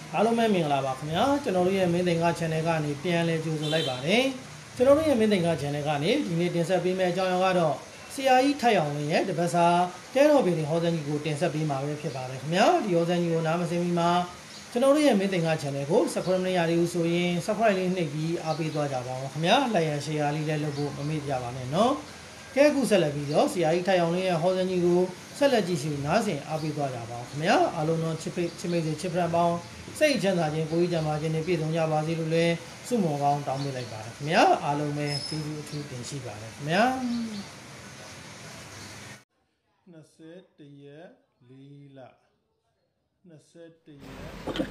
အားလုံးပဲမင်္ဂလာပါခင်ဗျာကျွန်တော်တို့ရဲ့မင်းသိင်္ဂ channel ကနေပြန်လည်ကြိုဆိုလိုက်ပါတယ်ကျွန်တော်တို့ရဲ့မင်းသိင်္ဂ channel ကနေဒီနေ့တင်ဆက်ပေးမယ့်အကြောင်းအရာကတော့ဆရာကြီးထိုက်အောင်လင်းရဲ့တပတ်စာတဲတော်ပြည်ဟောစံကြီးကိုတင်ဆက်ပေးမှာပဲဖြစ်ပါတယ်ခင်ဗျာဒီဟောစံကြီးကိုနားမစင်မီမှာကျွန်တော်တို့ရဲ့မင်းသိင်္ဂ channel ကို subscribe လုပ်ရသေးဘူးဆိုရင် subscribe လေးနှိပ်ပြီးအားပေးသွားကြပါဦးခင်ဗျာ like and share လေးလည်းလုပ်ဖို့မမေ့ကြပါနဲ့နော်ကဲအခုဆက်လက်ပြီးတော့ဆရာကြီးထိုက်အောင်လင်းရဲ့ဟောစံကြီးကိုဆက်လက်ကြည့်ရှုနားဆင်အားပေးသွားကြပါဦးခင်ဗျာအားလုံးတော့ချစ်မိတ်ဆွေချစ်ဖရန်ပေါင်းစိတ်ချမ်းသာခြင်းကိုယ်ကြီးကြံပါခြင်းနဲ့ပြည့်စုံကြပါစေလို့လည်းဆုမွန်ကောင်းတောင်းပေးလိုက်ပါတယ်ခင်ဗျာအားလုံးပဲကျေးဇူးအထူးတင်ရှိပါတယ်ခင်ဗျာ21ရက်4လ21ရက်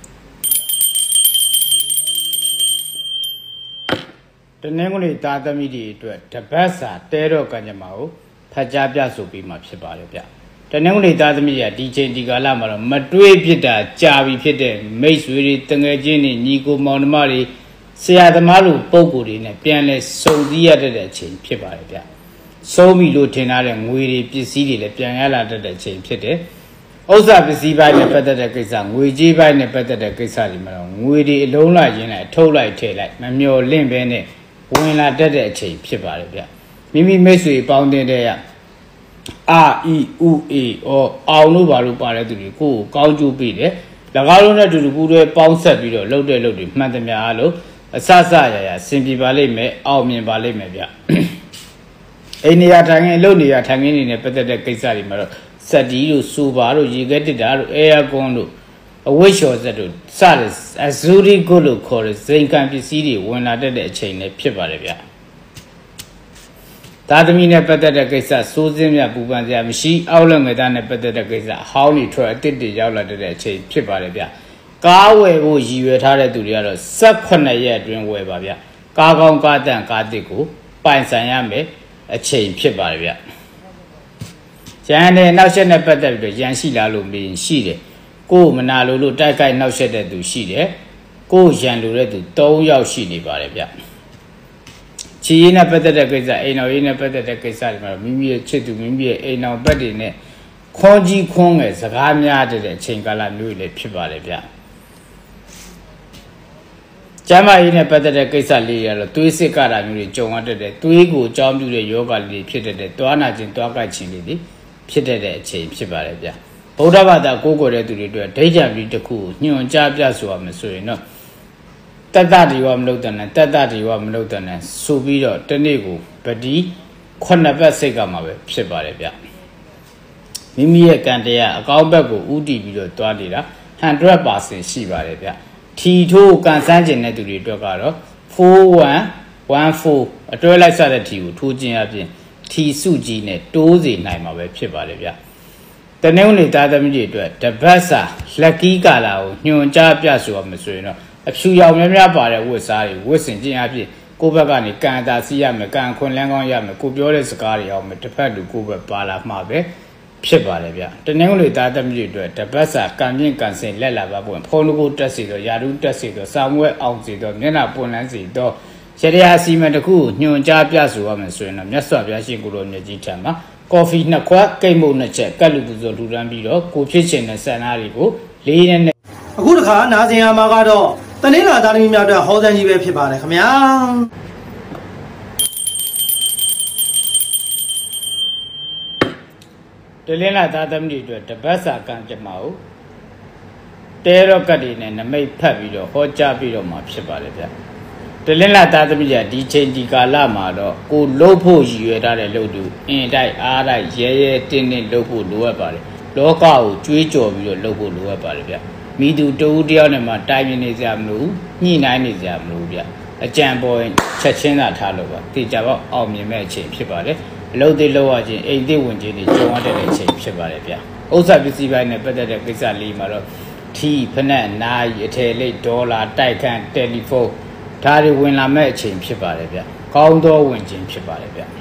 တနင်္ဂနွေသားသမီးတွေအတွက်တပတ်စာတဲတော်ကံကြမ္မာကိုဖတ်ကြားပြဆိုပြီးမှဖြစ်ပါတယ်ဗျတနင်္ဂနွေသားသမီးတွေကဒီချိန်ဒီကာလမှာတော့မတွေးဖြစ်တာကြာပြီဖြစ်တဲ့မိတ်ဆွေတွေတငယ်ချင်းတွေညီကိုမောင်နှမတွေဆရာသမားလိုပုံကိုယ်တွေနဲ့ပြန်လဲစုံစည်းရတဲ့အချိန်ဖြစ်ပါတယ်ဗျစိုးပြီလို့ထင်ထားတဲ့ငွေတွေပစ္စည်းတွေလည်းပြန်ရလာတဲ့အချိန်ဖြစ်တယ်ဥစ္စာပစ္စည်းပိုင်းနဲ့ပတ်သက်တဲ့ကိစ္စငွေကြေးပိုင်းနဲ့ပတ်သက်တဲ့ကိစ္စတွေမှာတော့ငွေတွေအလုံးလိုက်ရင်းလိုက်ထုတ်လိုက်ထည့်လိုက်မမျော်လင့်ပဲနဲ့ဝင်လာတတ်တဲ့အချိန်ဖြစ်ပါတယ်ဗျမိမိမိတ်ဆွေပေါင်းတဲ့ရအာအီဥအေအောအောင်လို့ပါလို့ပါတဲ့သူတွေကိုကောင်းကျိုးပေးတယ်၎င်းတို့နဲ့အတူတူပူးတွဲပေါင်းဆက်ပြီးတော့လှုပ်တဲ့လှုပ်တွေမှန်သမျှအားလို့အဆဆရရစင်ပြပါလိမ့်မယ်အောင်မြင်ပါလိမ့်မယ်ဗျအိန္ဒိယထိုင်ငယ်လှုပ်နေရထိုင်ငယ်နေနဲ့ပတ်သက်တဲ့ကိစ္စတွေမှာတော့စက်တီတို့စူပါတို့ရေခဲတစ်တာတို့အဲယာကွန်တို့အဝိရှော်စက်တို့စတဲ့အဇူရီကိုလို့ခေါ်တဲ့ဇိမ်ကန်ပစ္စည်းတွေဝင်လာတဲ့အချိန်နဲ့ဖြစ်ပါတယ်ဗျသားသမီးနဲ့ပတ်သက်တဲ့ကိစ္စစိုးစင်းမြပူပန်စရာမရှိအောက်လက်ငယ်သားနဲ့ပတ်သက်တဲ့ကိစ္စဟောင်းနေထွက်အစ်စ်တွေရောက်လာတဲ့အချိန်ဖြစ်ပါတယ်ဗျကားဝယ်ဖို့ရည်ရွယ်ထားတဲ့သူတွေကတော့18ရက်အတွင်းဝယ်ပါဗျကားကောင်းကားတန့်ကားတစ်ကိုပိုင်ဆိုင်ရမယ်အချိန်ဖြစ်ပါတယ်ဗျရန်နဲ့နောက်ဆက်နဲ့ပတ်သက်ပြီးတော့ရန်ရှိလာလို့မင်းရှိတယ်ကိုယ်မနာလို့တိုက်ခိုက်နောက်ဆက်တဲ့သူရှိတယ်ကိုယ်ရန်လို့တဲ့သူ3ယောက်ရှိနေပါတယ်ဗျချီရေးနဲ့ပတ်သက်တဲ့ကိစ္စအိမ်တော်ရေးနဲ့ပတ်သက်တဲ့ကိစ္စတွေမှာမိမိရဲ့ချစ်သူမိမိရဲ့အိမ်တော်ပတ်တွေနဲ့ခွန်ကြီးခွန်းငယ်စကားများတဲ့အချိန်ကာလမျိုးတွေဖြစ်ပါတယ်ဗျကျမ်းမာရေးနဲ့ပတ်သက်တဲ့ကိစ္စလေးတွေကတော့သွေးစစ်ကတာမျိုးတွေကြုံရတဲ့သွေးကိုအကြောင်းပြုတဲ့ယောဂလေးဖြစ်တဲ့သွားနာခြင်းသွားကြိုက်ခြင်းလေးတွေဖြစ်တဲ့အချိန်ဖြစ်ပါတယ်ဗျဗုဒ္ဓဘာသာကိုးကွယ်တဲ့သူတွေအတွက်ဒိဋ္ဌံပြီးတစ်ခုညွှန်ကြားပြဆိုရမယ်ဆိုရင်တော့တတ္တဒီဝမလုပ်တဲ့နဲ့တတ္တဒီဝမလုပ်တဲ့နဲ့ဆိုပြီးတော့တနေ့ကိုပတိ9ပတ်စိတ်ကမှာပဲဖြစ်ပါတယ်ဗျမိမိရဲ့ကံတရားအကောင်းဘက်ကိုဥတည်ပြီးတော့တွားနေတာ 100% ရှိပါတယ်ဗျထီထိုးကန်ဆန်းကျင်တဲ့သူတွေအတွက်ကတော့4114အတွဲလိုက်စတဲ့ထီကိုထိုးခြင်းအပြင်ထီစုကြီးနဲ့တိုးစေနိုင်မှာပဲဖြစ်ပါတယ်ဗျတနင်္ဂနွေသားသမီးတွေအတွက်တပတ်စာလက်ကီးကာလာကိုညွှန်ကြားပြဆိုရမယ်ဆိုရင်တော့အဖြူရောင်များများပါတဲ့ဝတ်စားတွေဝတ်ဆင်ခြင်းအပြင်ကိုယ့်ဘက်ကနေကံတာစီးရမယ်ကံခွန်လန်းကောင်းရမယ်ကိုပြောတဲ့စကားတွေအောင်မယ်တစ်ဖက်လူကိုယ့်ဘက်ပါလာမှာပဲဖြစ်ပါတယ်ဗျတနင်္ဂနွေသားသမီးတွေအတွက်တပတ်စာကံမြင့်ကံစင်လက်လာပါပွင့်ဖုံးလို့တက်စီတော့ယာရုတက်စီတော့စာမွဲအောင်စီတော့မျက်နှာပွင့်လန်းစီတော့ရတရားစီမံတစ်ခုညွှန်ကြားပြဆိုရမယ်ဆိုရင်တော့မြတ်စွာဘုရားရှင်ကိုယ်တော်မြတ်ကြီးထံမှာကော်ဖီ2ခွက်ကိတ်မုတ်2ချက်ကတ်လူပူဇော်ထူထမ်းပြီးတော့ကိုဖြစ်ရှင်တဲ့ဆန္ဒတွေကိုလေးနဲ့အခုတခါနားဆင်ရမှာကတော့တနင်္လာသားသမီးများအတွက်ဟောစံကြီးပဲဖြစ်ပါတယ်ခင်ဗျာတနင်္လာသားသမီးတွေအတွက်တပတ်စာကံကြမ္မာကိုတဲရော့ကတ်တွေနဲ့နမိတ်ဖတ်ပြီးတော့ဟောကြားပြီးတော့မှဖြစ်ပါတယ်ဗျတလင်းလာသားသမီးကဒီချိန်ဒီကာလမှာတော့ကိုလှုပ်ဖို့ရည်ရွယ်ထားတဲ့လှုပ်သူအင်တိုက်အားတိုက်ရဲရဲတင်းတင်းလှုပ်ဖို့လိုအပ်ပါတယ်လောကကိုကြွေးကြော်ပြီးတော့လှုပ်ဖို့လိုအပ်ပါတယ်ဗျမိသူတဦးတယောက်နဲ့မှတိုင်ပြနေကြမလို့ညှိနှိုင်းနေကြမလို့ဗျအကြံပေါ်ချက်ချင်းသာထားလို့ပါတေချာပေါ့အောင်မြင်မဲ့အချိန်ဖြစ်ပါတယ်အလုပ်တွေလုပ်ရခြင်းအိမ်တွေဝင်ခြင်းတွေကြုံရတဲ့အချိန်ဖြစ်ပါတယ်ဗျဥစ္စာပစ္စည်းပိုင်းနဲ့ပတ်သက်တဲ့ကိစ္စလေးမှာတော့ထီဖနက်နာရီအထည်လိပ်ဒေါ်လာတိုက်ခန်းတယ်လီဖုန်းဒါတွေဝင်လာမဲ့အချိန်ဖြစ်ပါတယ်ဗျကောင်းသောဝင်ခြင်းဖြစ်ပါတယ်ဗျ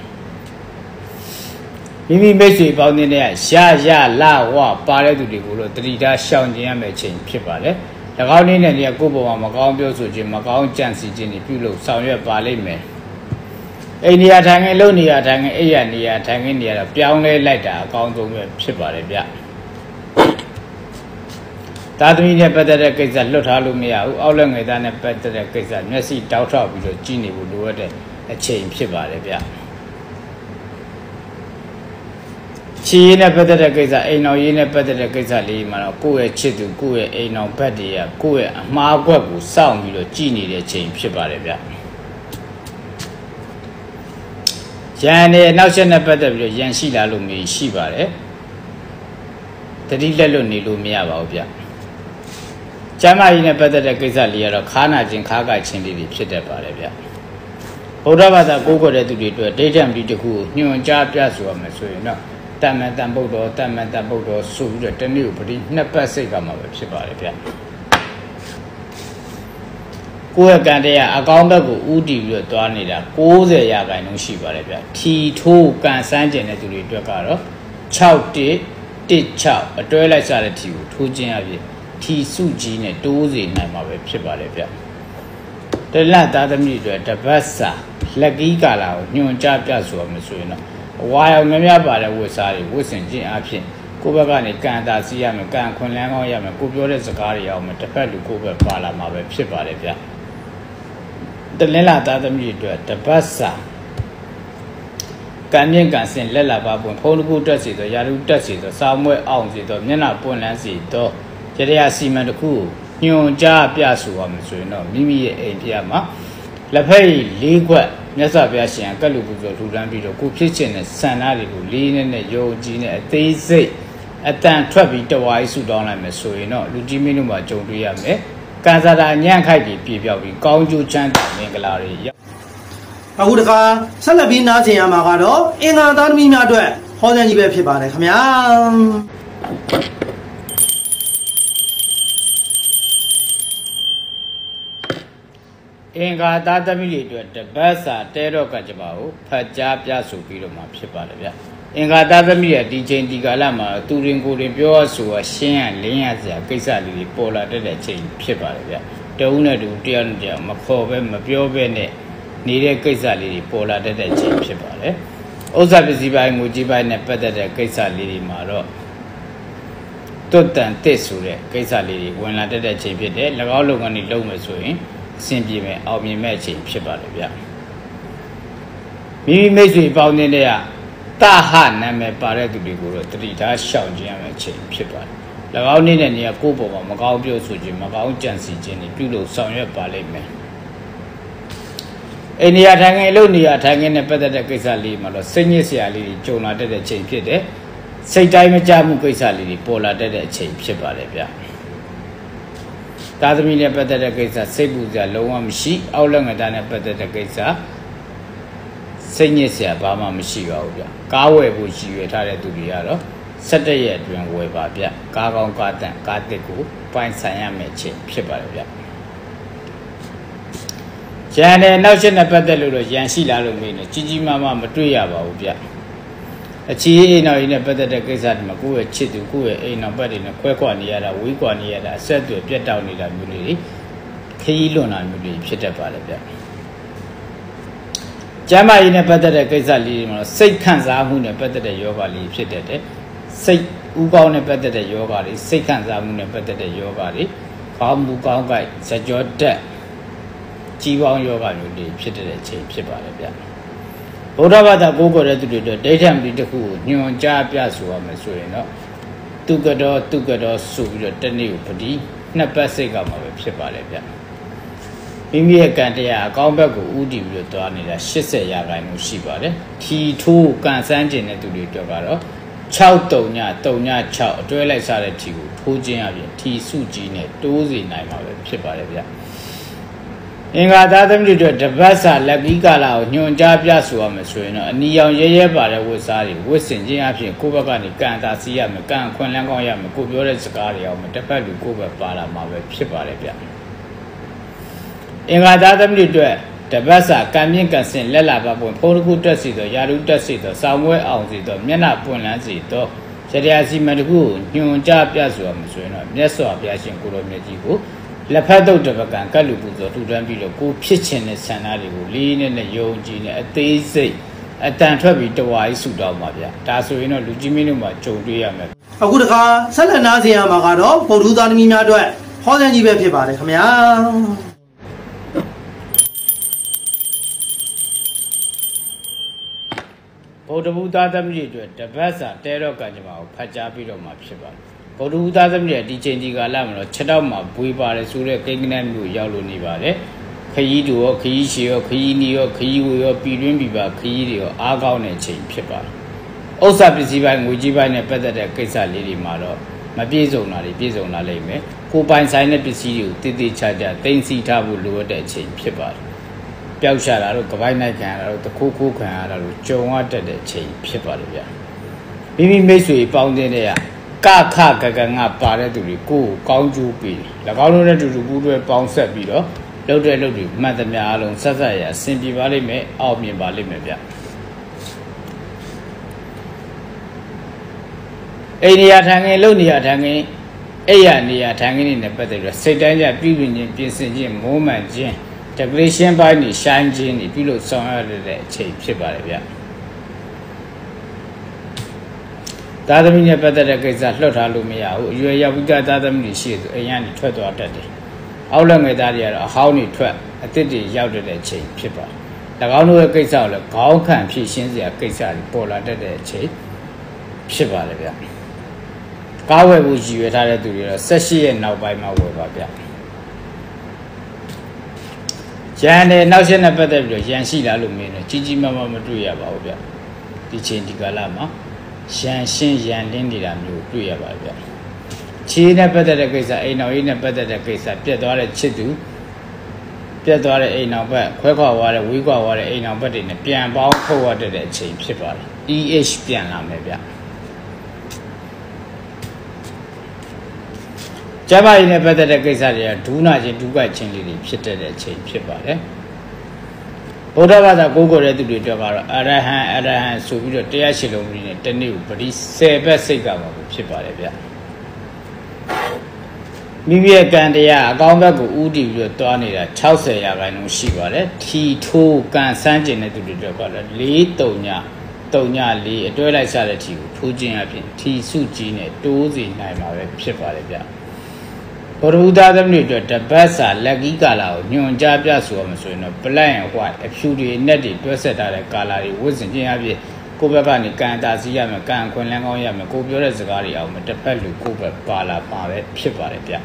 မိမိမိတ်ဆွေပေါင်းတဲ့ရလာဝပါတဲ့သူတွေကိုတော့တတိထားရှောင်ကျင်ရမယ့်အချိန်ဖြစ်ပါတယ်၎င်းလေးနဲ့ကိုယ့်ဘဝမှာမကောင်းပြောဆိုခြင်းမကောင်းကြံစည်ခြင်းတွေပြုလုပ်ဆောင်ရွက်ပါလိမ့်မယ်အိန္ဒိယထိုင်ငယ်လုံနေရထိုင်ငယ်အိယာနေရထိုင်ငယ်နေရတော့ပြောင်းလဲလိုက်တာအကောင်းဆုံးပဲဖြစ်ပါတယ်ဗျသားသမီးနဲ့ပတ်သက်တဲ့ကိစ္စလွတ်ထားလို့မရဘူးအောက်လက်ငယ်သားနဲ့ပတ်သက်တဲ့ကိစ္စမျက်စိတောက်ထောက်ပြီးတော့ကြီးနေဖို့လိုအပ်တဲ့အချိန်ဖြစ်ပါတယ်ဗျချီးနဲ့ပတ်သက်တဲ့ကိစ္စအိမ်တော်ရေးနဲ့ပတ်သက်တဲ့ကိစ္စလေးမှာတော့ကိုယ့်ရဲ့ချစ်သူကိုယ့်ရဲ့အိမ်တော်ဘက်တွေကကိုယ့်ရဲ့အမှားအကွက်ကိုစောင့်ပြီးတော့ကြည်နေတဲ့ချိန်ဖြစ်ပါတယ်ဗျရန်နဲ့နောက်ဆက်နဲ့ပတ်သက်ပြီးတော့ရန်ရှိလာလို့မရှိပါတယ်တတိလက်လွတ်နေလို့မရပါဘူးဗျကျမ်းမာရေးနဲ့ပတ်သက်တဲ့ကိစ္စလေးကတော့ခါနာခြင်းခါကခြင်းလေးတွေဖြစ်တတ်ပါတယ်ဗျဗုဒ္ဓဘာသာကိုးကွယ်တဲ့သူတွေအတွက်ဒိဋ္ဌံပတိတစ်ခုကိုညွှန်ကြားပြဆိုရမယ်ဆိုရင်တော့တမန်တန်ဗုဒ္ဓတမန်တန်ဗုဒ္ဓဆိုပြီးတော့တနည်းပတိနှစ်ပတ်စိတ်ကမှာပဲဖြစ်ပါတယ်ဗျကိုယ့်ရဲ့ကံတရားအကောင်းဘက်ကိုဥတည်ပြီးတော့သွားနေတာ90ရာခိုင်နှုန်းရှိပါတယ်ဗျထီထိုးကန်စမ်းကျင်တဲ့သူတွေအတွက်ကတော့6116အတွဲလိုက်စားတဲ့ထီကိုထိုးခြင်းအပြင်ထီစုကြီးနဲ့တိုးစေနိုင်မှာပဲဖြစ်ပါတယ်ဗျတလတ်သားသမီးတွေတပတ်စာလက်ကီးကာလာကိုညွှန်ကြားပြဆိုရမယ်ဆိုရင်တော့ဝါရောင်များများပါတဲ့ဝတ်စားတွေဝတ်ဆင်ခြင်းအပြင်ကိုယ့်ဘက်ကနေကံတာစီးရမယ်ကံခွန်လန်းကောင်းရမယ်ကိုပြောတဲ့စကားတွေအောင်မယ်တစ်ဖက်လူကိုယ့်ဘက်ပါလာမှာပဲဖြစ်ပါတယ်ဗျတလင်းလာသားသမီးတွေတပတ်စာကံမြင့်ကံစင်လက်လာပါပွင့်ဖုံးတစ်ခုတက်စီတော့ရာလူတက်စီတော့စာမွဲအောင်စီတော့မျက်နှာပွင့်လန်းစီတော့ရတရားစီမံတစ်ခုညွန်ကြားပြဆိုရမယ်ဆိုရင်တော့မိမိရဲ့အိမ်ပြမှာလက်ဖက်ရည်၄ခွက်မြတ်စွာဘုရားရှင်ကတ်လူပူဇော်ထူထမ်းပြီးတော့ကိုဖြစ်ခြင်းနဲ့ဆန္ဒတွေကိုလေးနဲ့ယုံကြည်နဲ့အသေးစိတ်အတန်ထွက်ပြီးတဝါးဆုတောင်းလိုက်မယ်ဆိုရင်တော့လူကြီးမင်းတို့မှာကြုံတွေ့ရမယ်ကံစားတာညံ့ခိုက်ပြီးပြေပြောက်ပြီးကောင်းကျိုးချမ်းသာမင်္ဂလာတွေအခုတခါဆက်လက်ပြီးနားဆင်ရမှာကတော့အင်္ဂါသားသမီးများအတွက်ဟောစံကြီးပဲဖြစ်ပါတယ်ခင်ဗျာအင်္ဂါသားသမီးတွေအတွက်တပတ်စာတဲတော့ကကြပါကိုဖတ်ကြားပြဆိုပြီးတော့မှဖြစ်ပါတယ်ဗျအင်္ဂါသားသမီးရဲ့ဒီချိန်ဒီကာလမှာသူရင်ကိုယ်ရင်ပြောဆိုတာရှင်းရလင်းရစရာကိစ္စလေးတွေပေါ်လာတဲ့ချိန်ဖြစ်ပါတယ်ဗျတဦးနဲ့တူတရားနဲ့တရားမခေါ်ပဲမပြောပဲနဲ့နေတဲ့ကိစ္စလေးတွေပေါ်လာတဲ့ချိန်ဖြစ်ပါတယ်ဥစ္စာပစ္စည်းပိုင်းငွေကြေးပိုင်းနဲ့ပတ်သက်တဲ့ကိစ္စလေးတွေမှာတော့တွတ်တန်တစ်ဆိုတဲ့ကိစ္စလေးတွေဝင်လာတဲ့ချိန်ဖြစ်တယ်၎င်းလုပ်ငန်းတွေလုပ်မယ်ဆိုရင်အဆင်ပြေမယ်အောင်မြင်မဲ့ချိန်ဖြစ်ပါတယ်ဗျမိမိမိတ်ဆွေပေါင်းနေတဲ့ကတဟနာမည်ပါတဲ့သူတွေကိုတော့တတိထားရှောင်ကျဉ်ရမယ့်ချိန်ဖြစ်ပါတယ်၎င်းနေတဲ့နေရာကိုယ့်ပေါ်မှာမကောင်းပြောဆိုခြင်းမကောင်းကြံစည်ခြင်းတွေပြုလုပ်ဆောင်ရွက်ပါလိမ့်မယ်အိန္ဒိယထိုင်ငယ်အလုပ်နေရာထိုင်ငယ်နဲ့ပတ်သက်တဲ့ကိစ္စလေးမှာတော့စိတ်ညစ်စရာလေးတွေကြုံလာတဲ့ချိန်ဖြစ်တယ်စိတ်တိုင်းမကြမှုကိစ္စလေးတွေပေါ်လာတဲ့အချိန်ဖြစ်ပါတယ်ဗျသားသမီးနဲ့ပတ်သက်တဲ့ကိစ္စစိတ်ပူစရာလုံးဝမရှိအောက်လက်ငယ်သားနဲ့ပတ်သက်တဲ့ကိစ္စစိတ်ညစ်စရာဘာမှမရှိပါဘူးဗျကားဝယ်ဖို့ရည်ရွယ်ထားတဲ့သူတွေကတော့17ရက်အတွင်းဝယ်ပါဗျကားကောင်းကားတန်ကားတစ်ကိုပိုင်ဆိုင်ရမယ့်ချိန်ဖြစ်ပါတယ်ဗျရန်နဲ့နောက်ဆက်နဲ့ပတ်သက်လို့တော့ရန်ရှိလာလို့မင်းနဲ့ကြီးကြီးမားမားမတွေ့ရပါဘူးဗျအချီးအိမ်တော်ကြီးနဲ့ပတ်သက်တဲ့ကိစ္စတွေမှာကိုယ့်ရဲ့ချစ်သူကိုယ့်ရဲ့အိမ်တော်ဘက်တွေနဲ့ခွဲခွာနေရတာဝေးကွာနေရတာအဆက်အသွယ်ပြတ်တောက်နေတာမျိုးတွေခရီးလွန်တာမျိုးတွေဖြစ်တတ်ပါတယ်ဗျကျမ်းမာရေးနဲ့ပတ်သက်တဲ့ကိစ္စလေးတွေမှာစိတ်ခံစားမှုနဲ့ပတ်သက်တဲ့ယောဂလေးဖြစ်တတ်တယ်စိတ်ဥကောင်းနဲ့ပတ်သက်တဲ့ယောဂတွေစိတ်ခံစားမှုနဲ့ပတ်သက်တဲ့ယောဂတွေခေါင်းမူကောင်းကိုက်ဇကြောတက်ကြီးပေါင်းယောဂမျိုးတွေဖြစ်တဲ့ချိန်ဖြစ်ပါတယ်ဗျဗုဒ္ဓဘာသာကိုးကွယ်တဲ့သူတွေအတွက်ဒိဋ္ဌံပတိတစ်ခုကိုညွှန်ကြားပြဆိုရမယ်ဆိုရင်တော့သူကတော်ဆိုပြီးတော့တနေ့ကိုပတိနှစ်ပတ်စိတ်ကမှာပဲဖြစ်ပါတယ်ဗျမိမိရဲ့ကံတရားအကောင်းဘက်ကိုဥတည်ပြီးတော့သွားနေတာ80ရာခိုင်နှုန်းရှိပါတယ်ထီထိုးကန်စမ်းကျင်တဲ့သူတွေအတွက်ကတော့6336အတွဲလိုက်စားတဲ့ထီကိုထိုးခြင်းအပြင်ထီစုကြီးနဲ့တိုးစေနိုင်မှာပဲဖြစ်ပါတယ်ဗျအင်္ဂါသားသမီးတို့တပတ်စာလက်ကီးကာလာကိုညွှန်ကြားပြဆိုရမယ်ဆိုရင်တော့အနီရောင်ရဲပါတဲ့ဝတ်စားတွေဝတ်ဆင်ခြင်းအပြင်ကိုယ့်ဘက်ကနေကံတာစီးရမယ်ကံခွန်လန်းကောင်းရမယ်ကိုပြောတဲ့စကားတွေအောင်မယ်တစ်ဖက်လူကိုယ့်ဘက်ပါလာမှာပဲဖြစ်ပါတယ်ဗျအင်္ဂါသားသမီးတို့တပတ်စာကံမြင့်ကံစင်လက်လာပါပွင့်ဖုံးတစ်ခုတက်စီတော့ရာလူတက်စီတော့စောင်းမွဲအောင်စီတော့မျက်နှာပွင့်လန်းစီတော့ရတရားစီမံတစ်ခုကိုညွှန်ကြားပြဆိုရမယ်ဆိုရင်တော့မြတ်စွာဘုရားရှင်ကိုလိုမြတ်ကြီးကိုလက်ဖက်တုတ်တပကံကတ်လူပူဇော်ထူထမ်းပြီးတော့ကိုဖြစ်ခြင်းနဲ့ဆန္ဒတွေကိုလေးနဲ့ယုံကြည်နဲ့အသေးစိတ်အတန်ထွက်ပြီးတဝါကြီးဆူတောင်းပါဗျာဒါဆိုရင်တော့လူကြီးမင်းတို့မှာကြုံတွေ့ရမယ်အခုတခါဆက်လက်နားဆင်ရမှာကတော့ဗုဒ္ဓသားသမီးများအတွက်ဟောစံကြီးပဲဖြစ်ပါတယ်ခင်ဗျာဗုဒ္ဓဘုရားသမီးတွေအတွက်တပတ်စာတဲတော့ကံကြမ္မာကိုဖတ်ကြားပြီးတော့မှဖြစ်ပါတယ်ဗုဒ္ဓဘုရားသမီးတွေဒီချိန်ဒီကာလမှာတော့6တောက်မှာဘွေးပါတယ်ဆိုတဲ့ကိန်းကနန်းမျိုးရောက်လို့နေပါတယ်ခရီးတူရောခရီးရှည်ရောခရီးနီရောခရီးဝေရောပြည်တွင်းပြည်ပခရီးတွေရောအားကောင်းတဲ့ချိန်ဖြစ်ပါတယ်ဥစ္စာပစ္စည်းပိုင်းငွေကြီးပိုင်းနဲ့ပတ်သက်တဲ့ကိစ္စလေးတွေမှာတော့မပြည့်စုံတာတွေပြည့်စုံလာလိမ့်မယ်ကိုပိုင်ဆိုင်တဲ့ပစ္စည်းတွေကိုတည်တည်ချာချာသိမ်းဆည်းထားဖို့လိုအပ်တဲ့အချိန်ဖြစ်ပါတယ်ပျောက်ရှာတာတို့ကပိုင်းနိုင်ခံရတာတို့တခိုးခိုးခံရတာတို့ကြုံရတတ်တဲ့အချိန်ဖြစ်ပါတယ်ဗျာမိမိမိတ်ဆွေပေါင်းတဲ့ကကခကကငါပါတဲ့သူတွေကိုကောင်းကျိုးပေး၎င်းတို့နဲ့တူတူပူးတွဲပေါင်းဆက်ပြီးတော့လှုပ်တဲ့လှုပ်တွေမှတ်သမျှအလုံးဆက်ဆက်ရအဆင်ပြေပါလိမ့်မယ်အောင်မြင်ပါလိမ့်မယ်ဗျအိန္ဒိယထံငယ်လုံနေရထံငယ်အဲ့ရနေရထံငယ်နေနဲ့ပတ်သက်ပြီးစိတ်တိုင်းကြပြည်ပြင်းချင်းပြင်ဆင်ခြင်းမိုးမှန်ခြင်းတကလေးရှင်းပိုင်းနေရှိုင်းခြင်းနေပြုလို့ဆောင်ရတဲ့အချိန်ဖြစ်ပါတယ်ဗျသားသမီးနဲ့ပတ်သက်တဲ့ကိစ္စလွှတ်ထားလို့မရဘူးအရွယ်ရောက်ပြီးသားသမီးတွေရှိသူအိမ်ကနေထွက်သွားတတ်တယ်အောက်လက်ငယ်သားတွေကတော့အဟောင်းတွေထွက်အသစ်တွေရောက်တဲ့အချိန်ဖြစ်ပါတယ်၎င်းတို့ရဲ့ကိစ္စကိုလည်းခေါင်းခံဖြည့်ရှင်းစရာကိစ္စတွေပေါ်လာတတ်တဲ့အချိန်ဖြစ်ပါတယ်ဗျကားဝယ်ဖို့ရည်ရွယ်ထားတဲ့သူတွေတော့18ရက်နောက်ပိုင်းမှာဝယ်ပါဗျရန်နဲ့နောက်ဆက်နဲ့ပတ်သက်ပြီးတော့ရန်ရှိလားလို့မင်းတို့ကြီးကြီးမားမားမတွေ့ရပါဘူးဗျဒီချိန်ဒီကာလမှာရန်ရှင်းရန်လင်းနေတာမျိုးတွေ့ရပါဗျခြေနဲ့ပတ်သက်တဲ့ကိစ္စအိမ်တော်ကြီးနဲ့ပတ်သက်တဲ့ကိစ္စပြတ်သွားတဲ့ချစ်သူပြတ်သွားတဲ့အိမ်တော်ဘက်ခွဲခွာသွားတဲ့ဝေးခွာသွားတဲ့အိမ်တော်ဘက်တွေနဲ့ပြန်ပေါင်းထုတ်ရတဲ့အချိန်ဖြစ်ပါတယ် EH ပြန်လာမယ်ဗျကျမကြီးနဲ့ပတ်သက်တဲ့ကိစ္စတွေကဒူးနာချင်းဒူးကချင်းလေးတွေဖြစ်တဲ့အချိန်ဖြစ်ပါတယ်ဗုဒ္ဓဘာသာကိုးကွယ်တဲ့သူတွေအတွက်ကတော့အရဟံဆိုပြီးတော့တရားရှိလုံးကြီးနဲ့တနေ့ကိုပရိ10ဘက်စိတ်ကပါဖြစ်ပါတယ်ဗျမိမိရဲ့ကံတရားအကောင်းဘက်ကိုဥတည်ပြီးတော့တွားနေတာ60ရာခိုင်နှုန်းရှိပါတယ်ထီထိုးကံစမ်းကျင်တဲ့သူတွေအတွက်ကတော့4-3-4အတွဲလိုက်စားတဲ့ထီကိုထိုးခြင်းအပြင်ထီစုကြီးနဲ့တိုးစီနိုင်မှာပဲဖြစ်ပါတယ်ဗျဘုရားသမီးတို့တပတ်စာလက်ကြီးကာလာကိုညွန်ကြားပြဆိုရမှာဆိုရင်တော့ black and white အဖြူတွေနဲ့တွေတွဲဆက်ထားတဲ့ကာလာတွေဝတ်ဆင်ခြင်းအပြင်ကိုယ့်ဘက်ကနေကံတာစီရမယ်ကံခွင်လန်းကောင်းရမယ်ကိုပြောတဲ့စကားတွေအောင်မတစ်ဖက်လူကိုယ့်ဘက်ပါလာပါပဲဖြစ်ပါတယ်ဗျ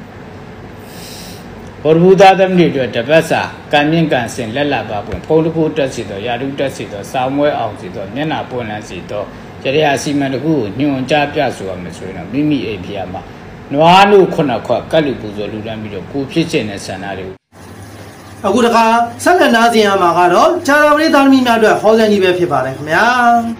ဘုရားသမီးတို့တပတ်စာကံမြင့်ကံစင်လက်လာပါပွင့်ဖုံးတကူတက်စီတော့ယာတုတက်စီတော့စာမွဲအောင်စီတော့မျက်နာပွင့်လန်းစီတော့ကြရအစီမံတကူကိုညွန်ကြားပြဆိုရမယ်ဆိုရင်တော့မိမိအိမ်ဖျားမှာနွားတို့ခုနှစ်ခွက်ကတ်လူပူဇော်လူတန်းပြီးတော့ကိုဖြစ်ခြင်းနဲ့ဆန္ဒတွေအခုတခါဆက်လက်နားဆင်ရမှာကတော့ခြားတော်ပရိသတ်သမီးများအတွက်ဟောစံကြီးပဲဖြစ်ပါတယ်ခင်ဗျာ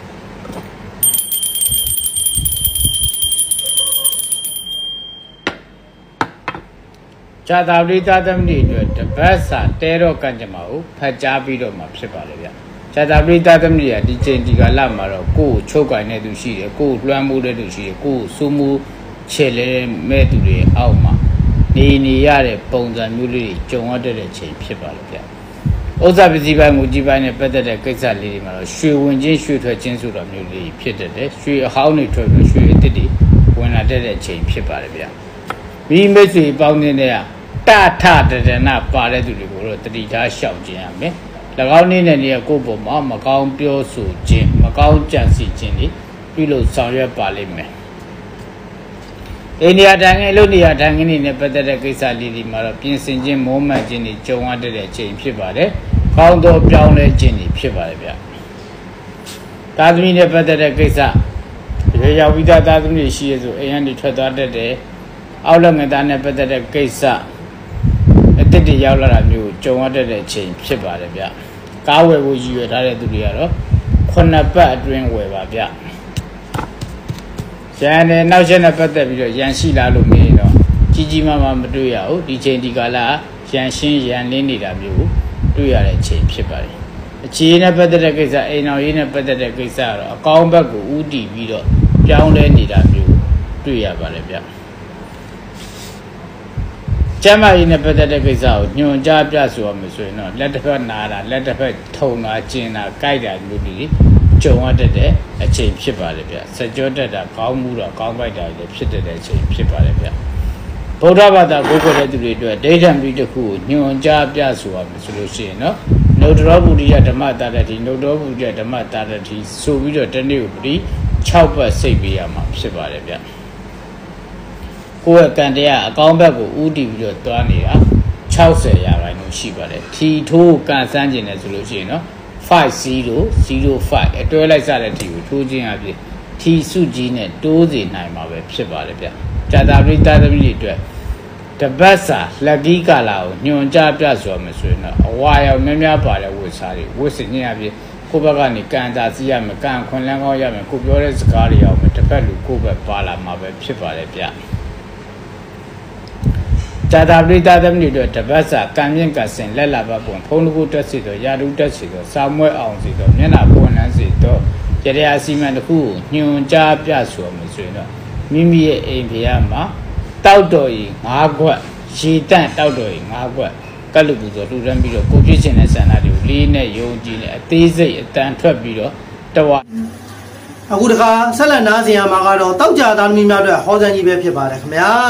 ခြားတော်ပရိသတ်သမီးတွေအတွက်တပတ်စာတဲတော့ကံကြမ္မာကိုဖတ်ကြားပြီးတော့မှဖြစ်ပါလေဗျခြားတော်ပရိသတ်သမီးတွေကဒီချိန်ဒီကာလမှာတော့ကိုယ်ချုပ်ကင်တဲ့သူရှိတယ်ကိုယ်လွှမ်းမိုးတဲ့သူရှိတယ်ကိုယ်စူးမှုချေလဲမဲ့သူတွေအောက်မှာနေရတဲ့ပုံစံမျိုးလေးတွေကြုံရတဲ့ချိန်ဖြစ်ပါလို့ဗျ။ဥစ္စာပစ္စည်းပိုင်းငွေကြီးပိုင်းနဲ့ပတ်သက်တဲ့ကိစ္စလေးတွေမှာတော့ရွှေဝင်ချင်းရွှေထွက်ချင်းဆိုတော့မျိုးလေးဖြစ်တတ်တယ်။ရွှေအဟောင်းတွေထွက်ပြီးရွှေအသစ်တွေဝင်လာတဲ့ချိန်ဖြစ်ပါလေဗျ။မိမိတ်ဆွေပေါင်းနေတဲ့တထတဒနာပါတဲ့သူတွေကိုတော့တတိထားရှောင်ခြင်းရမယ်။၎င်းနေတဲ့နေရာကိုယ့်ပုံမှာမကောင်းပြောဆိုခြင်းမကောင်းကြံစည်ခြင်းတွေပြုလို့ဆောင်ရွက်ပါလိမ့်မယ်။အိန္ဒိယတန်ငယ်လုံနေရတန်ငယ်နေနဲ့ပတ်သက်တဲ့ကိစ္စလေးဒီမှာတော့ပြင်ဆင်ခြင်းမိုးမှန်ခြင်းတွေကြုံရတဲ့အချိန်ဖြစ်ပါတယ်။ကောင်းသောပြောင်းလဲခြင်းတွေဖြစ်ပါတယ်ဗျ။သာသမီနဲ့ပတ်သက်တဲ့ကိစ္စရေရောက်ပြီးသားသာသမီရှိရဆိုအိမ်ကနေထွက်သွားတတ်တယ်။အောက်လက်ငယ်သားနဲ့ပတ်သက်တဲ့ကိစ္စအတိတ်တွေရောက်လာတာမျိုးကြုံရတဲ့အချိန်ဖြစ်ပါတယ်ဗျ။ကားဝယ်ဖို့ရည်ရွယ်ထားတဲ့သူတွေကတော့9ပတ်အတွင်းဝယ်ပါဗျ။ရန်နဲ့နောက်ချက်နဲ့ပတ်သက်ပြီးတော့ရန်ရှိလားလို့မေးတော့ကြီးကြီးမားမားမတွေ့ရဘူးဒီချိန်ဒီကာလရန်ရှင်းရန်လင်းနေတာမျိုးတွေ့ရတဲ့ချိန်ဖြစ်ပါတယ်အခြေနဲ့ပတ်သက်တဲ့ကိစ္စအိမ်တော်ရေးနဲ့ပတ်သက်တဲ့ကိစ္စကတော့အကောင်းဘက်ကိုဥတည်ပြီးတော့ပြောင်းလဲနေတာမျိုးတွေ့ရပါတယ်ဗျကျမ်းမာရေးနဲ့ပတ်သက်တဲ့ကိစ္စကိုညွှန်ကြားပြဆိုရမယ်ဆိုရင်တော့လက်တစ်ဖက်နာတာလက်တစ်ဖက်ထုံတာကျင်တာကြိုက်တာမျိုးတွေကြုံရတဲ့အချိန်ဖြစ်ပါတယ်ဗျစကြောတက်တာကောင်းမှုတော့ကောင်းပိုက်တာလည်းဖြစ်တဲ့အချိန်ဖြစ်ပါတယ်ဗျဗုဒ္ဓဘာသာကိုယ်ကိုယ်တဲ့သူတွေအတွက်ဒိဋ္ဌံပြီးတစ်ခုကိုညွှန်ကြားပြဆိုရမယ်ဆိုလို့ရှိရင်နော်နုတ္တရောပုရိယဓမ္မတာတတိနုတ္တရောပုရိယဓမ္မတာတတိဆိုပြီးတော့တနေ့ကိုပြီး6ပတ်စိတ်ပေးရမှာဖြစ်ပါတယ်ဗျကိုယ့်ရဲ့ကံတရားအကောင်းဘက်ကိုဥတည်ပြီးတော့တွားနေတာ60ရာခိုင်နှုန်းရှိပါတယ်ထီထိုးကန်ဆန်းကျင်တယ်ဆိုလို့ရှိရင်နော်5005အတွဲလိုက်စတဲ့ထီကိုထိုးခြင်းအပြင်ထီစုကြီးနဲ့တိုးစေနိုင်မှာပဲဖြစ်ပါတယ်ဗျဇာတာပရိသတ်သမီးတွေအတွက်တပတ်စာလက်ကြီးကာလာကိုညွန်ကြားပြဆိုရမယ်ဆိုရင်တော့အဝါရောင်များများပါတဲ့ဝတ်စားတွေဝတ်စင်ခြင်းအပြင်ကိုယ့်ဘက်ကနေကန်တာစီးရမယ်ကန်ခွန်လန်းကောင်းရမယ်ကိုပြောတဲ့စကားတွေအောင်မယ်တစ်ဖက်လူကိုယ့်ဘက်ပါလာမှာပဲဖြစ်ပါတယ်ဗျဇာတာပရိသတ်သမီးတွေအတွက်တပတ်စာကံမြင့်ကစင်လက်လာပတ်ပုံဖုံးတကူတက်စီတော့ယာတုတက်စီတော့စာမွဲအောင်စီတော့မျက်နှာပွင့်လန်းစီတော့ရတရားစီမံတစ်ခုကိုညွန်ကြားပြဆိုရမယ်ဆိုရင်တော့မိမိရဲ့အိမ်ဖျားမှာတောက်တော်ကြီး5ခွက်ရေတန့်တောက်တော်ကြီး5ခွက်ကတ်လူပူဆိုလှူဒန်းပြီးတော့ကိုပြည့်ချင်တဲ့ဆန္ဒတွေကိုလေးနဲ့ယုံကြည်နဲ့အသေးစိတ်အတန်ထွက်ပြီးတော့တဝအခုတခါဆက်လက်နားဆင်ရမှာကတော့တောက်ကြသားသမီးများအတွက်ဟောစံကြီးပဲဖြစ်ပါတယ်ခင်ဗျာ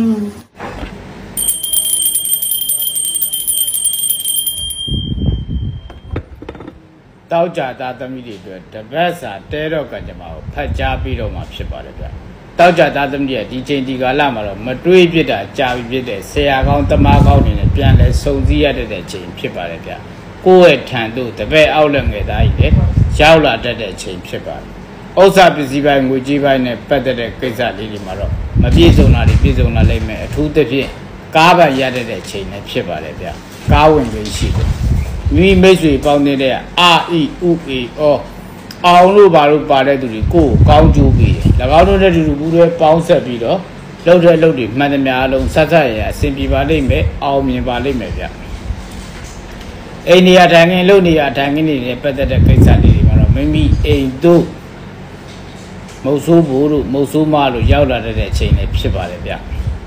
တောက်ကြသားသမီးတွေအတွက်တပတ်စာတဲတော့ကံကြမ္မာကိုဖတ်ကြားပြီးတော့မှဖြစ်ပါတယ်ဗျတောက်ကြသားသမီးရဲ့ဒီချိန်ဒီကာလမှာတော့မတွေးပြစ်တာကြာပြီဖြစ်တဲ့ဆရာကောင်းတမကောင်းတွေနဲ့ပြန်လဲစုံစည်းရတဲ့ချိန်ဖြစ်ပါတယ်ဗျကိုယ့်ရဲ့ထံသို့တပည့်အောက်လက်ငယ်သားကြီးလည်းရောက်လာတတ်တဲ့ချိန်ဖြစ်ပါတယ်ဥစ္စာပစ္စည်းပိုင်းငွေကြေးပိုင်းနဲ့ပတ်သက်တဲ့ကိစ္စလေးတွေမှာတော့မပြည့်စုံတာတွေပြည့်စုံလာလိမ့်မယ်အထူးသဖြင့်ကားပတ်ရတဲ့ချိန်နဲ့ဖြစ်ပါတယ်ဗျကားဝင်ခြင်းရှိတယ်မိမိတ်ဆွေပေါင်းတဲ့အာအီဥအေအောအောင်လို့ပါလို့ပါတဲ့သူတွေကိုကောင်းကျိုးပေးတယ်၎င်းတို့တဲ့လူဘူးတွေပေါင်းဆက်ပြီးတော့လှုပ်တဲ့လှုပ်တွေမှန်သမျှအလုံးဆက်ဆက်ရအဆင်ပြေပါလိမ့်မယ်အောင်မြင်ပါလိမ့်မယ်ဗျအိန္ဒိယထိုင်ငင်လှုပ်နေရထိုင်ငင်နေတဲ့ပတ်သက်တဲ့ကိစ္စလေးတွေမှာတော့မိမိအိမ်တို့မုတ်ဆိုးဘူးလို့မုတ်ဆိုးမလို့ရောက်လာတဲ့အချိန်လေးဖြစ်ပါတယ်ဗျ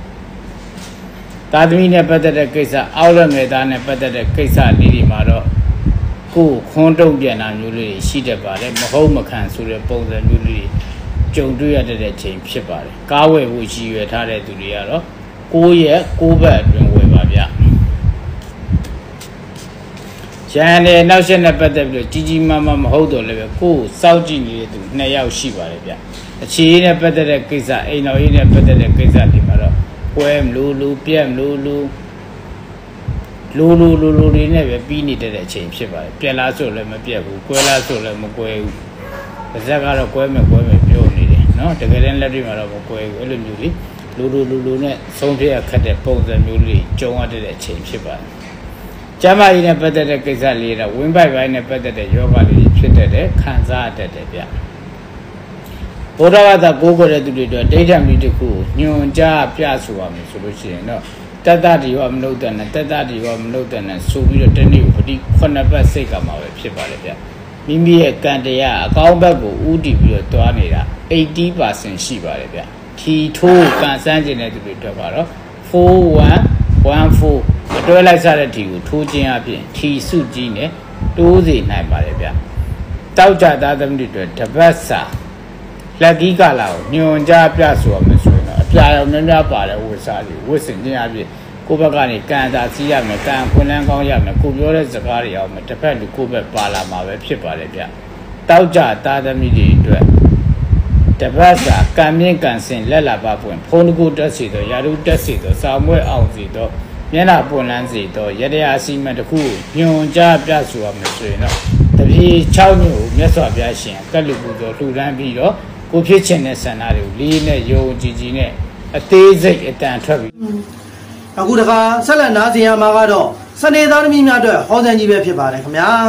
သာသမီနဲ့ပတ်သက်တဲ့ကိစ္စအောက်လက်ငယ်သားနဲ့ပတ်သက်တဲ့ကိစ္စလေးတွေမှာတော့ကိုခွန်းတုံ့ပြန်တာမျိုးလေးရှိတတ်ပါတယ်မဟုတ်မခံဆိုတဲ့ပုံစံမျိုးလေးကြုံတွေ့ရတဲ့ချိန်ဖြစ်ပါတယ်ကားဝယ်ဖို့ရည်ရွယ်ထားတဲ့သူတွေကတော့6 ရက်6ဘက်အတွင်းဝယ်ပါဗျရန်နဲ့နောက်ဆက်နဲ့ပတ်သက်ပြီးတော့ကြီးကြီးမားမားမဟုတ်တော့လည်းပဲကိုစောင့်ကြည့်နေတဲ့သူ2ယောက်ရှိပါတယ်ဗျအခြေအနေနဲ့ပတ်သက်တဲ့ကိစ္စအိမ်တော်ရေးနဲ့ပတ်သက်တဲ့ကိစ္စတွေမှာတော့ကွဲမလို့လူပြက်မလို့လူတွေနဲ့ပဲပြီးနေတဲ့အချိန်ဖြစ်ပါတယ်ပြက်လားဆိုလည်းမပြက်ဘူးကွဲလားဆိုလည်းမကွဲဘူးပါဇက်ကတော့ကွဲမယ်ပြောနေတယ်နော်တကယ်တမ်းလက်တွေ့မှာတော့မကွဲဘူးအဲ့လိုမျိုးလူနဲ့ဆုံးဖြတ်ခတ်တဲ့ပုံစံမျိုးလေးကြုံရတဲ့အချိန်ဖြစ်ပါတယ်ကျမ်းမာရေးနဲ့ပတ်သက်တဲ့ကိစ္စလေးတော့ဝင်းပိုက်ပိုင်းနဲ့ပတ်သက်တဲ့ယောဂလေးဖြစ်တဲ့ခံစားရတဲ့ဗျဘုရားဘာသာကိုးကွယ်တဲ့သူတွေအတွက်ဒိဋ္ဌံမိတစ်ခုညွန်ကြားပြဆိုရမယ်ဆိုလို့ရှိရင်တော့တတ္တတိဝမနုဿနဲ့တတ္တတိဝမနုဿနဲ့ဆိုပြီးတော့တနေ့ကိုဒီ9ပတ်စိတ်ကမှာပဲဖြစ်ပါတယ်ဗျမိမိရဲ့ကံတရားအကောင်းဘက်ကိုဥတည်ပြီးတော့တွားနေတာ80%ရှိပါတယ်ဗျထီထိုးကံစမ်းကျင်တဲ့သူတွေအတွက်ကတော့4114အတွဲလိုက်စတဲ့ထီကိုထိုးခြင်းအပြင်ထီစုကြီးနဲ့တိုးစေနိုင်ပါတယ်ဗျတောက်ကြသားသမီးတွေအတွက်တပတ်စာလက်ကြီးကာလာကိုညွန်ကြားပြဆိုရမယ်ဆိုရင်တော့အပြာရောင်များများပါတဲ့ဝတ်စားတွေဝတ်ဆင်ခြင်းအပြင်ကိုယ့်ဘက်ကနေကန်တာစီးရမယ်ကန်ခွန်လန်းကောင်းရမယ်ကိုပြောတဲ့စကားတွေအောင်မယ်တစ်ဖက်လူကိုယ့်ဘက်ပါလာမှာပဲဖြစ်ပါတယ်ဗျတောက်ကြသားသမီးတွေအတွက်တပတ်စာကံမြင့်ကံစင်လက်လာပါပွင့်ဖုံးတကူတက်စီတော့ယာတုတက်စီတော့စာမွဲအောင်စီတော့မျက်နှာပွင့်လန်းစီတော့ရတရားစီမံတစ်ခုညွန်ကြားပြဆိုရမယ်ဆိုရင်တော့တပြေ6မျိုးမြတ်စွာဘုရားရှင်ကတ်လူပူတော်လှူဒန်းပြီးတော့ကိုဖြစ်ချင်တဲ့ဆန္ဒတွေကိုလေးနဲ့ယုံကြည်နဲ့အသေးစိတ်အတန်ထွက်ပြီးအခုတခါဆက်လက်နားဆင်ရမှာကတော့စနေသားသမီးများအတွက်ဟောစံကြီးပဲဖြစ်ပါတယ်ခင်ဗျာ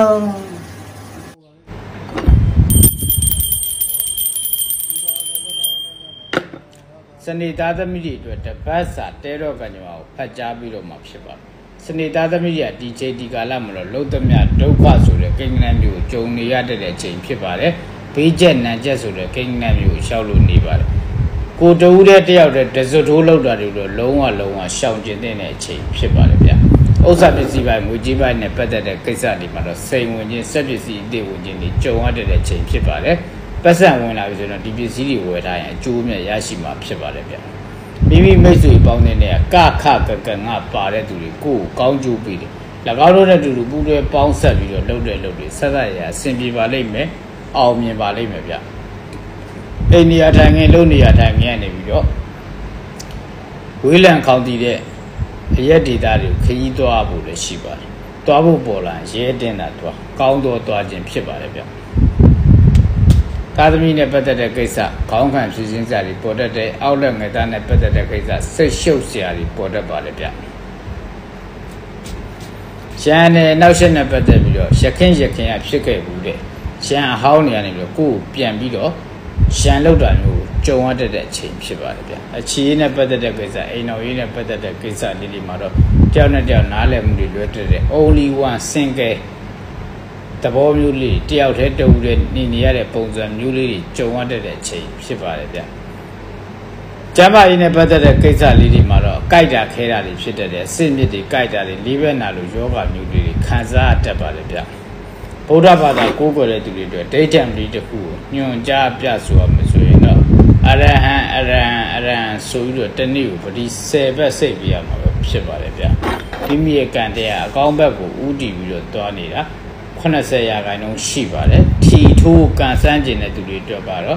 စနေသားသမီးတွေအတွက်တပတ်စာတဲတော့ကံကြမ္မာကိုဖတ်ကြားပြီးတော့မှဖြစ်ပါတယ်စနေသားသမီးတွေကဒီချိန်ဒီကာလမှာတော့လုံးသမျှဒုက္ခဆိုတဲ့ကိန်းဂဏန်းမျိုးကိုကြုံနေရတဲ့အချိန်ဖြစ်ပါတယ်ဘေးကျက်နံကျက်ဆိုတဲ့ကိန်းဂဏန်းမျိုးကိုရှောက်လို့နေပါတယ်ကိုတူးတဲ့တယောက်တည်းဒဇွတ်ထိုးလောက်တာတွေတော့လုံးဝရှောင်ကျင်တဲ့အချိန်ဖြစ်ပါလေဗျဥစ္စာပစ္စည်းပိုင်းငွေကြေးပိုင်းနဲ့ပတ်သက်တဲ့ကိစ္စတွေမှာတော့စိန်ဝင်ခြင်းစက်ပစ္စည်းအသေးဝင်ခြင်းတွေကြုံရတဲ့အချိန်ဖြစ်ပါတယ်ပတ်စံဝင်လာပြီဆိုတော့ဒီပစ္စည်းတွေဝယ်ထားရင်အကျိုးမြတ်ရရှိမှာဖြစ်ပါတယ်ဗျမိမိမိတ်ဆွေပေါင်းတဲ့နေရာကကငါပါတဲ့သူတွေကိုကောင်းကျိုးပေးတယ်၎င်းတို့နဲ့တူပူးတွဲပေါင်းဆက်ပြီးတော့လှုပ်တဲ့လှုပ်တွေဆက်ဆက်ရအဆင်ပြေပါလိမ့်မယ်အောင်မြင်ပါလိမ့်မယ်ဗျအိန္ဒိယထိုင်ငယ်လုံးနေရာထိုင်ငယ်ကနေပြီးတော့ဝေးလံခေါင်တည်တဲ့အရက်ဒေတာတွေခရီးသွားဖို့လည်းရှိပါတယ်သွားဖို့ပေါ်လာရဲတင်တာသွားကောင်းတော့သွားခြင်းဖြစ်ပါတယ်ဗျကာသမီနဲ့ပတ်သက်တဲ့ကိစ္စခေါင်းခံဖြည့်စင်းစရာတွေပေါ်တတ်တဲ့အောက်လက်ငယ်သားနဲ့ပတ်သက်တဲ့ကိစ္စစိတ်ရှုပ်စရာတွေပေါ်တတ်ပါလေဗျရန်နဲ့နောက်ဆက်နဲ့ပတ်သက်ပြီးတော့ရခင်ရဖြစ်ခဲ့ဘူးတဲ့ရန်အဟောင်းနေရနေပြီးတော့ကိုယ်ပြန်ပြီးတော့ရန်လောက်တာမျိုးကြုံရတဲ့အချိန်ဖြစ်ပါတယ်ဗျအခြေအနေနဲ့ပတ်သက်တဲ့ကိစ္စအိမ်တော်ရေးနဲ့ပတ်သက်တဲ့ကိစ္စလေးမှာတော့တယောက်နဲ့တယောက်နားလည်မှုတွေလွဲတဲ့ only one single သဘောမျိုးလေးတယောက်တည်းတူတဲ့နေရတဲ့ပုံစံမျိုးလေးတွေကြုံရတဲ့အချိန်ဖြစ်ပါတယ်ဗျကျမ်းမာရေးနဲ့ပတ်သက်တဲ့ကိစ္စလေးတွေမှာတော့ကြိုက်တာခဲတာတွေဖြစ်တဲ့အဆင့်မြစ်တွေကြိုက်တာတွေလေးဘက်နာလိုယောဂမျိုးတွေခံစားတတ်ပါတယ်ဗျဗုဒ္ဓဘာသာကိုးကွယ်တဲ့သူတွေအတွက်ဒိဋ္ဌံလေးတစ်ခုကိုညွှန်ကြားပြဆိုရမယ်ဆိုရင်တော့အရဟံဆိုပြီးတော့တနေ့ကိုပတိ10ဘက်စိတ်ပြရမှာပဲဖြစ်ပါတယ်ဗျမိမိရဲ့ကံတရားအကောင်းဘက်ကိုဥတည်ပြီးတော့တွားနေတာ80%ရှိပါတယ်ထီထိုးကန်ဆန်းကျင်တဲ့သူတွေအတွက်ကတော့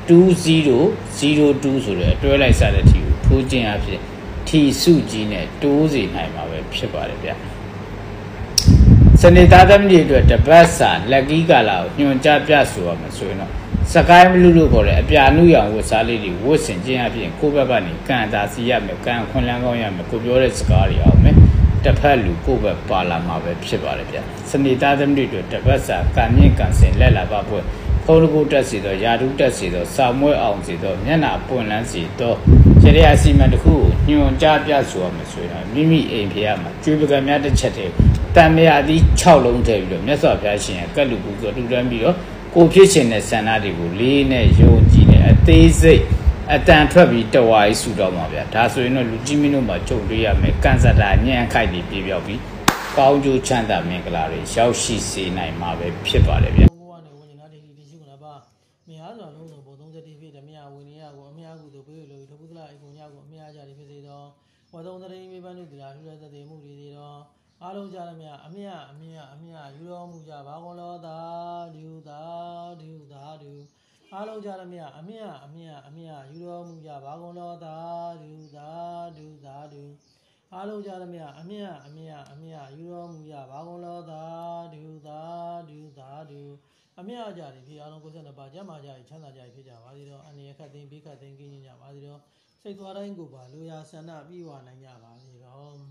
2002ဆိုတဲ့အတွဲလိုက်စားတဲ့ထီကိုထိုးခြင်းအဖြစ်ထီစုကြီးနဲ့တိုးစေနိုင်မှာပဲဖြစ်ပါတယ်ဗျစနေသားသမီးတွေအတွက်တပတ်စာလက်ကီးကာလာကိုညွှန်ကြားပြဆိုရမယ်ဆိုရင်တော့စကိုင်းမလူလို့ခေါ်တဲ့အပြာနုရောင်ဝတ်စားလေးတွေဝတ်ဆင်ခြင်းအပြင်ကိုယ့်ဘက်ကနေကန်တာစီရမယ်ကန်ခွန်လန်းကောင်းရမယ်ကိုပြောတဲ့စကားတွေအောင်မယ်တစ်ဖက်လူကိုယ့်ဘက်ပါလာမှာပဲဖြစ်ပါတယ်ဗျစနေသားသမီးတွေအတွက်တပတ်စာကံမြင့်ကံစင်လက်လာပါပွဲဖုန်းကိုတက်စီတော့ယာတုတက်စီတော့စာမွဲအောင်စီတော့မျက်နှာပွင့်လန်းစီတော့ရရစီမံတစ်ခုကိုညွှန်ကြားပြဆိုရမယ်ဆိုရင်မိမိအိမ်ဖေရမှာကျွေးပကံများတစ်ချက်တည်းတန်မြာသီး6လုံးထည့်ပြီးတော့မြတ်စွာဘုရားရှင်ရဲ့ကတ်လူပူဇော်တူတန်းပြီးတော့ကိုဖြစ်ရှင်တဲ့ဆန္ဒတွေကိုလေးနဲ့ယုံကြည်နဲ့အသေးစိတ်အတန်ထွက်ပြီးတဝါကြီးဆူတော့မှာဗျာဒါဆိုရင်တော့လူကြီးမင်းတို့မှာကြုံတွေ့ရမယ်ကန်စတာညံ့ခိုက်ပြီးပြေပြောက်ပြီးကောင်းကျိုးချမ်းသာမင်္ဂလာတွေရောက်ရှိစေနိုင်မှာပဲဖြစ်ပါတယ်ဗျာများစွာလုံးစုံပုံ31ဖြစ်တယ်မြာဝင်နေရကိုအမြကူတို့ပေးလို့ထပုသလအကုန်ညကိုအမြကြတယ်ဖြစ်စေတော့ဝသုံးတရင်မိဘတို့တရားလှူတဲ့သေမှုတွေသေးတော့အားလုံးကြရမြအမြယူတော်မူကြပါကုန်လောသာဒုအားလုံးကြရမြအမြယူတော်မူကြပါကုန်လောသာဒုအားလုံးကြရမြအမြယူတော်မူကြပါကုန်လောသာဒုအမြအကြတွေဖြစ်အားလုံး92ပါးကျမ်းမာကြချမ်းသာကြဖြစ်ကြပါစေတော့အနေရခတ်သိမ်းဘေးခတ်သိမ်းကင်းကြပါစေတော့စိတ်သွားတိုင်းကိုပါလိုရာဆန္ဒပြည့်ဝနိုင်ကြပါစေတော့